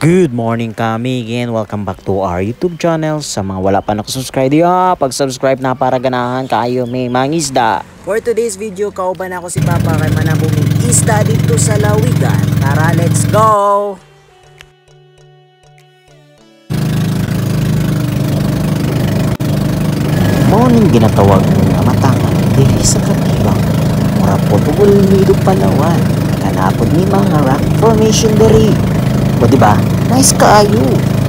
Good morning kami again. Welcome back to our YouTube channel. Sa mga wala pa nakasubscribe, pag-subscribe na para ganahan kayo may mangisda. For today's video, kauban ako si Papa kay manabuming isda dito sa Lawigan. Tara, let's go! Morning ginatawag nga matangan dili sa katibang. Mura po tugol nidog Palawan. Kanapod ni mga rock formation diri. O diba? Nice kaayo.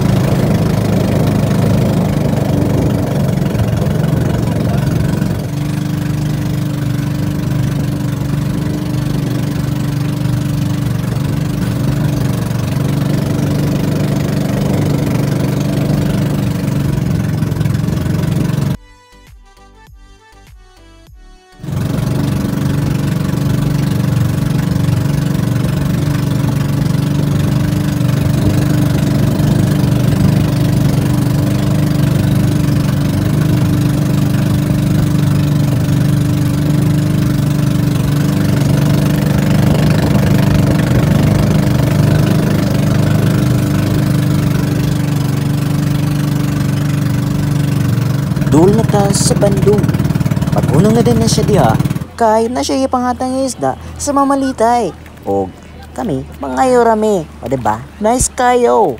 Dul na ta sa Bandung. Pag-unang na din na siya diha, kay na siya ipangatang isda sa mamalitay. O kami, mga yorami. O diba? Nice kayo.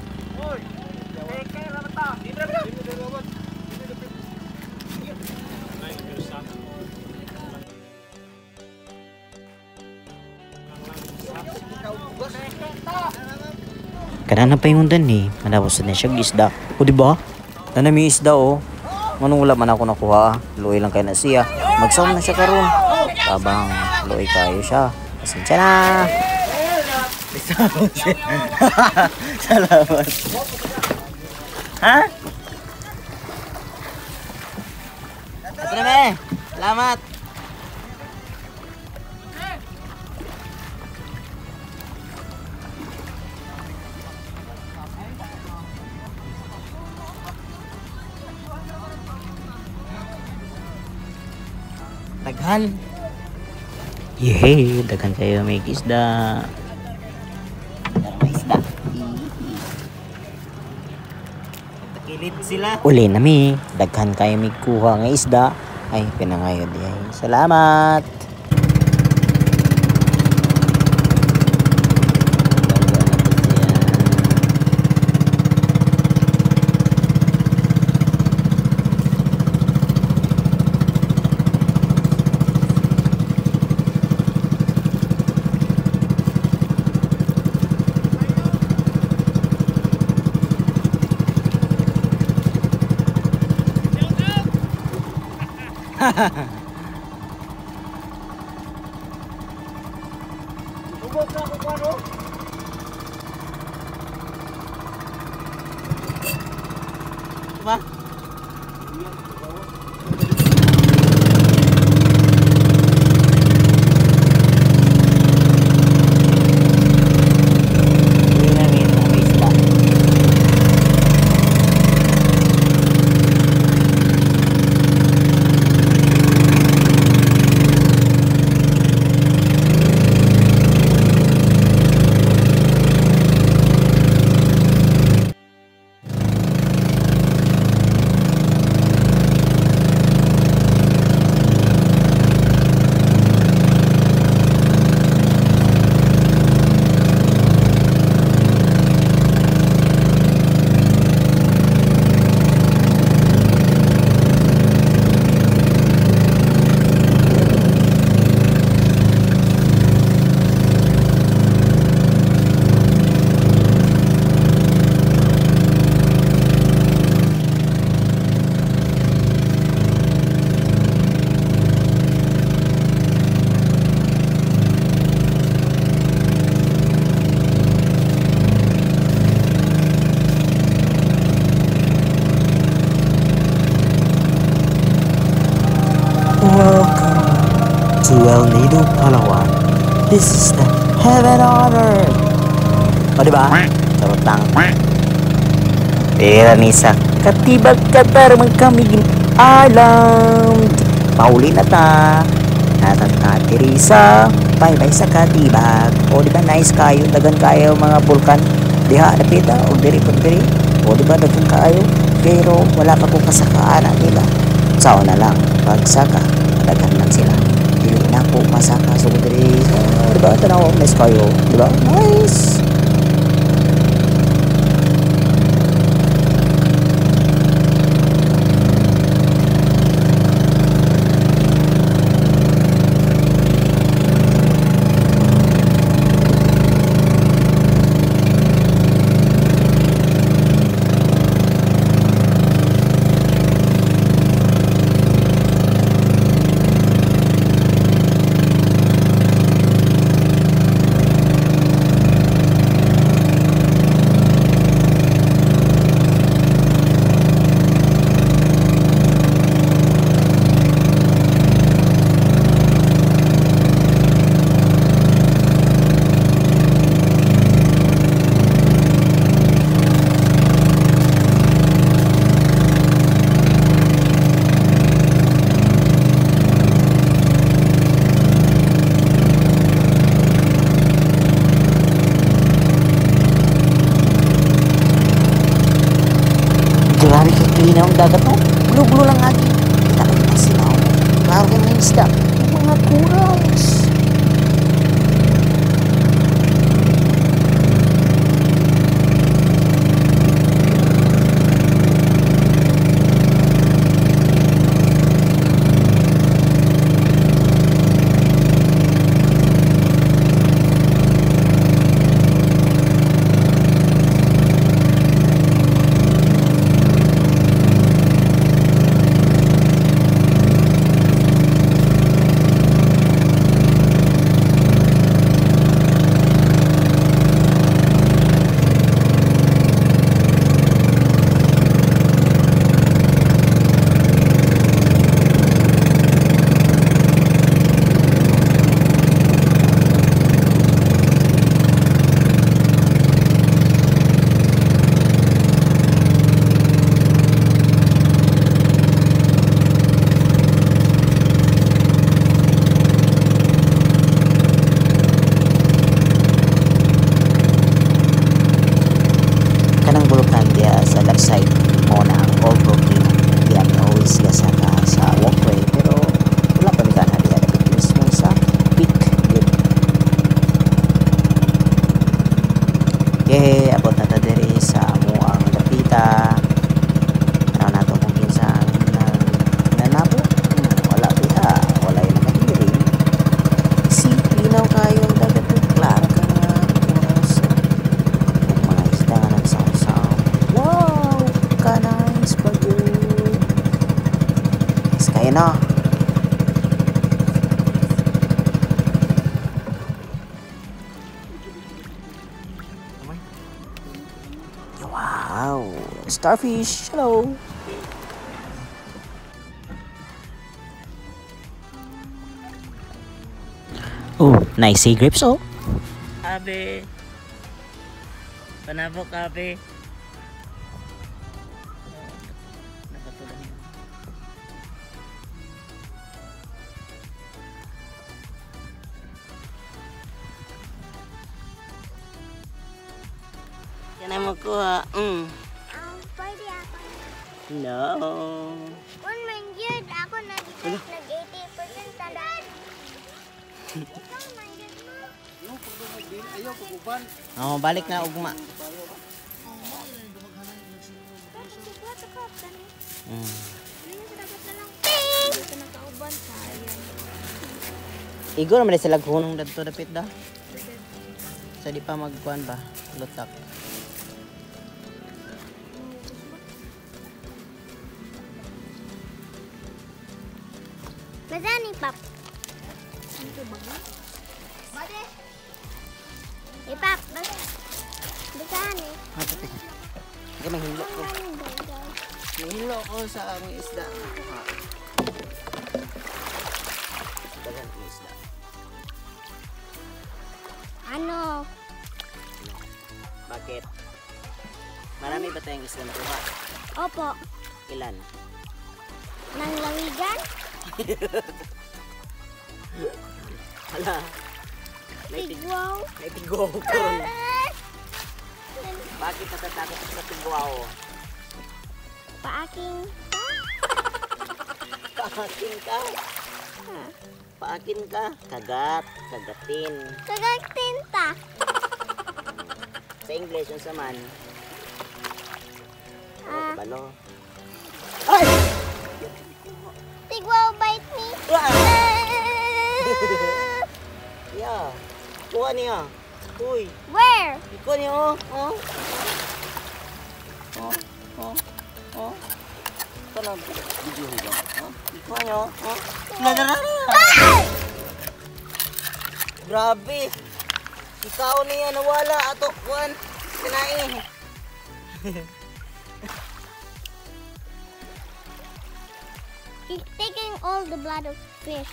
Kanana pa yung undan eh. Manapos na siya isda. O diba? Nanami isda o. Manong wala man ako nakuha, luoy lang kayo na siya. Magsaw na siya karon. Tabang luoy kayo siya. Pasensya na. Salamat. Ha? Ito na be. Salamat. Daghan. Yehey, daghan kayo may isda. May isda. Takilid sila. Uli nami, daghan kayo may kuha ng isda. Ay, pinangayod yan. Salamat. Ubod na ako kwano? Diba? Welcome to El Nido, Palawan. This is the heaven on earth. O diba? Charot lang. Pera ni sa katibag katar magkamigin alam. Pauli na ta. Natatiri sa bye-bye sa katibag. O diba nice kayo, dagan kayo mga bulkan. diha napita o diri pud diri. O di ba daghang kaayo pero wala pa ko kasakaan nila. Sao na lang pagsaka daghan man sila. Dili na ko masaka sugod diri. Di ba tanaw nice kayo, di ba? Nice. Grabe ka klinaw ang dagat mo. Gulo-gulo lang lagi. Kita ka kita sinaw. Klaro ka mga isda. Mga kurals. Kanang bulukan dia sa left side mo na ang old booking dia always gasa ka sa walkway pero wala pa ni kana dia dapat mismo sa peak good. Okay, abot na ta diri sa amo ang dapita. Ano na to kung kinsa nanabo wala biha wala yung nakahiring si linaw kayo ang dagat klaro ka nga oras mga isda nga nagsaw-saw. Wow! Ka-nice bago. Mas kaya na. Wow! Starfish! Hello! Oh, nice sea grapes oh. Abe. Panabok abe. Nakatulan yun. Yan na mo kuha. Pwede ako. No. Kung man yun, ako nag-80% talaan. Ikaw man yun mo. Oh, balik na ugma. Igo naman sila hunong dito dapit da. Sa di pa magkuan ba? Lutak. Madani, Pap. Bade. Pap. Madani. Sige, mahilo ko. Mahilo ko sa ang isda. Dagan ang isda. Ano? Bakit? Marami ba tayong isda nakuha? Opo. Ilan? Nang lawigan? Hala. Tigwaw. May tigwaw ko. Bakit natatakot ka sa tigwaw? Paaking Paakin ka? huh? Paakin ka? Kagat. Kagatin. Kagagtinta. Sa English, yung saman. Ah, Balo. Ay! tigwaw bite me. Ah! Yeah. Kuha niya. Uy. Where? Ikaw niya, oh. Oh. Oh. Oh. Oh. Ito na. Video higa. Oh. Ikaw niya, oh. Grabe. Ikaw niya nawala. Ato, kuhan. Kinain. He's taking all the blood of fish.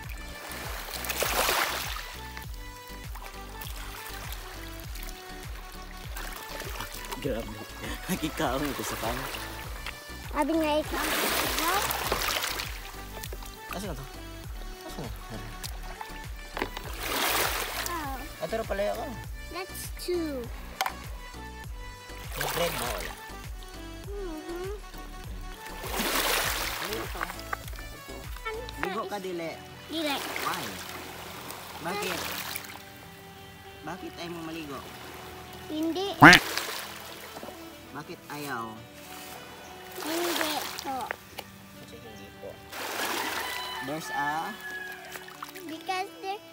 Grabe. Nakikaon ito sa pan. Sabi nga ikaw. Tigwaw? Asa na to? Asa na? Oh, Ato na pala ako. that's two. Yung bread mo. Mhm. Ano ito? Ligo ka dili. Dili. Why? Bakit? Bakit ayaw mo maligo? Hindi. Bakit ayaw? Hindi to. Kasi hindi po. There's a... Because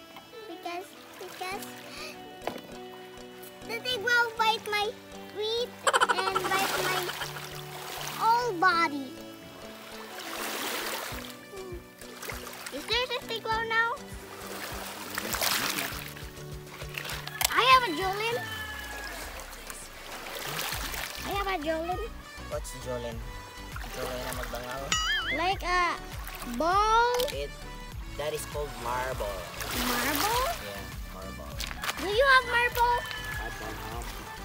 the tigwaw bite my feet and bite my whole body. Is there a tigwaw now? I have a Jolin. I have a Jolin. What's Jolin? Jolin na magbangaw? Like a ball. That is called marble. Marble? Yeah, marble. Do you have marble? I don't have.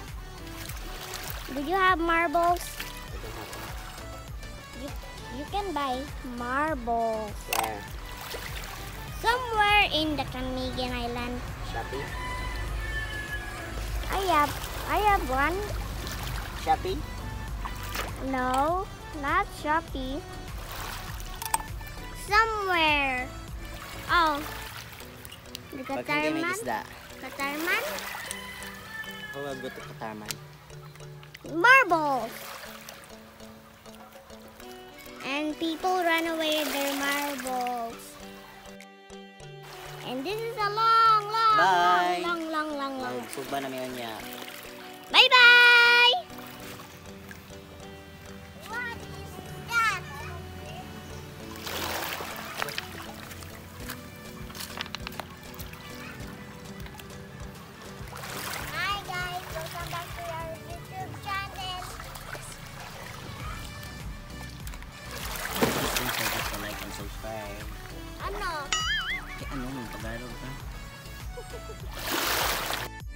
Do you have marbles? I don't have. You can buy marbles Where? somewhere in the Canadian Island. Shopee? I have one. Shopee? No, not Shopee. Somewhere. Oh, the Pag hindi may Katarman. isda. Katarman. Huwag go to Katarman. Marbles. And people run away with their marbles. And this is a long, Bye. long. Magsuba na mayon niya. Bye bye. What is that? Hi guys, welcome back to our YouTube channel. Please don't forget to like and subscribe. Ano? Ano, Tagalog ka?